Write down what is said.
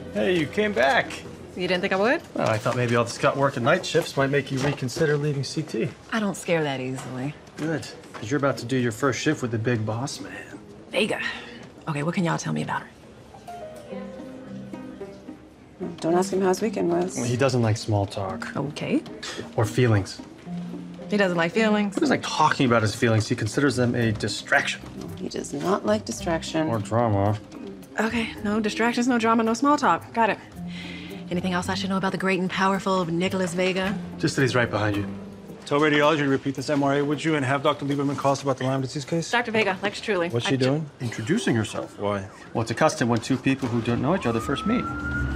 Hey, you came back. You didn't think I would? Well, I thought maybe all this gut work and night shifts might make you reconsider leaving CT. I don't scare that easily. Good, because you're about to do your first shift with the big boss man. Vega. Okay, what can y'all tell me about her? Don't ask him how his weekend was. Well, he doesn't like small talk. Okay. Or feelings. He doesn't like feelings? He doesn't like talking about his feelings. He considers them a distraction. He does not like distraction. Or drama. Okay, no distractions, no drama, no small talk. Got it. Anything else I should know about the great and powerful Nicholas Vega? Just that he's right behind you. Tell radiology to repeat this MRA, would you, and have Dr. Lieberman call us about the Lyme disease case? Dr. Vega, lecture truly. What's she doing? Introducing herself. Why? Well, it's a custom when two people who don't know each other first meet.